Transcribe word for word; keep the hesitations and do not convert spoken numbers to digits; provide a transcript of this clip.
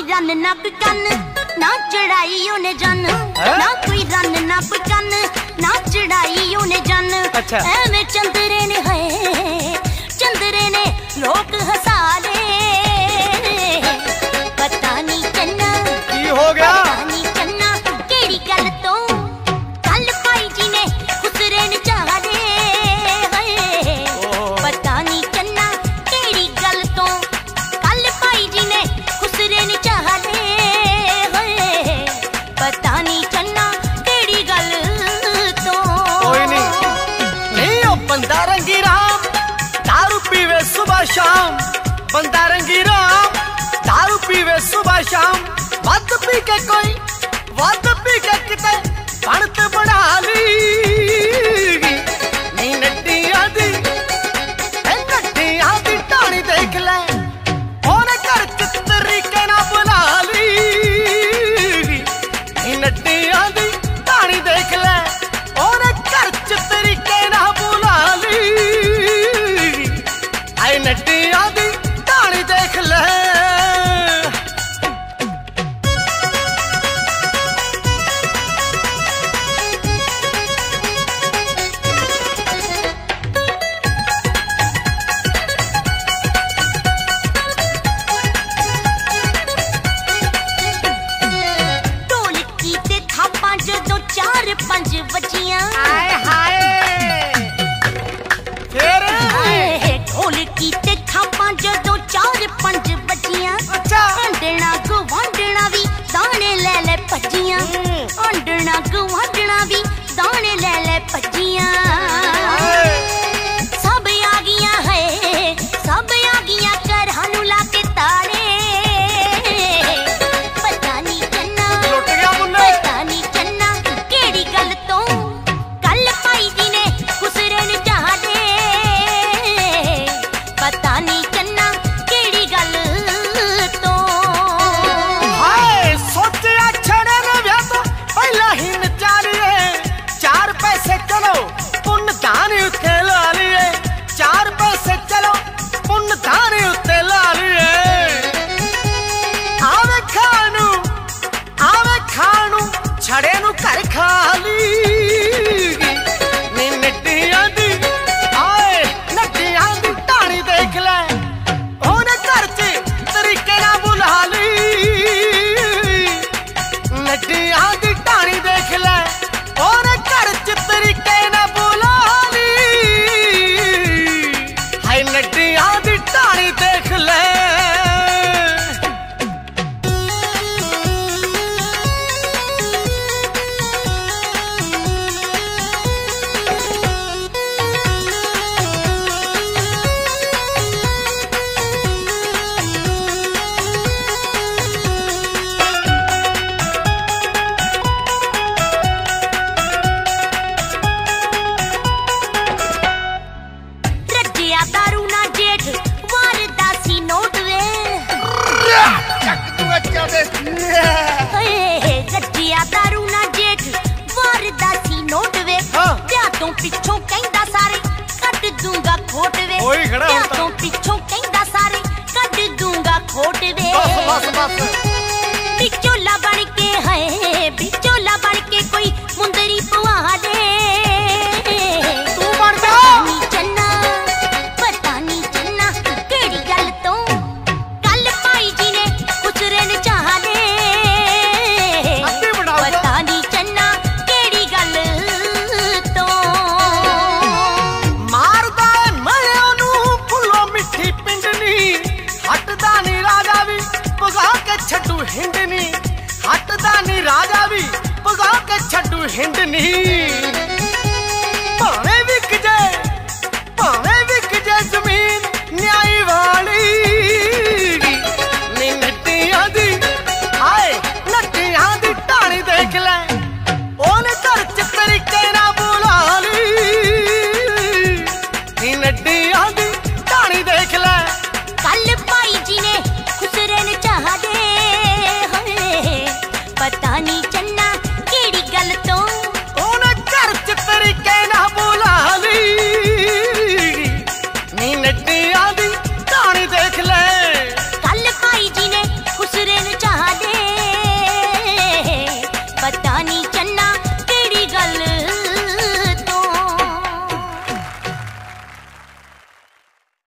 कोई रन ना कोई कन, ना चढ़ाई उन्हें जन, ना कोई रन ना कोई कन, ना चढ़ाई उन्हें जन। अच्छा। ऐवें चंदरे ने है चंदरे ने लोग हंसा ले, पता नहीं चन्ना की हो गया, पता नहीं चन्ना केड़ी गल तो कल भाई जी ने खुसरे ने चाह ले, पता नहीं चन्ना केड़ी गल तो कल भाई जी ने खुसरे ने चाह ले, पता नहीं चन्ना केड़ी गल तो। कोई नहीं नहीं ओ बंदा रंगी राम दारू पीवे सुबह शाम, बंदा रंगी राम दारू पीवे सुबह शाम, वध पी के कोई वध पी के किते बनत बना ली नी नड्डियां दी नड्डियां दी टाणी देख ले ओने घर च तरीके ना बुला ली नी नड्डियां दी टाणी देख ले ओने घर च तरीके ना बुला ली, आई नड्डियां दी टाणी देख ले। ढोलकी ते थापां जदों चार पंज बजियां, हाय हाय फिर हाय ढोलकी ते थापां जदों चार पंज बजियां। अच्छा। आंडना गवांडना भी दाने ले ले भजियां, आंडना गवांडना भी दाने ले ले भजियां। सब आ गियां है सब आ गियां घरां नूं ला के ताले, पता नहीं चन्ना लुट गया मुन्ने, पता नहीं चन्ना केड़ी गल तो कल भाई जी ने खुसरे ने चाह ले, पता नहीं चन्ना केड़ी गल तो। हाय सोचिया छड़े ने ब्याह तो पहला ही नचा लिए, चार पैसे चलो पुण्य दान उत्ते ला लिए, चार पैसे चलो पुण्य दान उत्ते ला लिए। आवे खानू आवे खानू छड़े नू घर खा ली नी नड्डियां दी आए नड्डियां दी टाणी देख ले ओने घर च तरीके ना बुला ली, नड्डियां दी टाणी देख ले ओने घर च तरीके ना बुला ली, हाय नड्डियां दी टाणी देख ले। रजिया दारू ना जेठ वारदा सी नोट वे, हए रजिया दारू ना जेठ वारदा सी नोट वे। हाँ। ब्याह तो पिछों कहंदा सारे कट दूंगा खोट वे, ओए खड़ा ब्याह होता। तो पिछों कहंदा सारे कट दूंगा खोट वे। बस बस बस बिचोला बन के है बिचोला बन के कोई मुंदरी पवा दे, तू बन जा। पता नहीं चन्ना पता नहीं चन्ना केड़ी गल तो कल भाई जी ने खुसरे ने चाह ले, अद्धी बनाओ। पता नहीं चन्ना केड़ी गल तो। मारदा मलिया नू फुल्लो मिठी पिंडनी, हटदा नी राजा भी पगा के छड्डू हिंडनी, हटदा नी राजा भी पगा के छड्डू हिंडनी।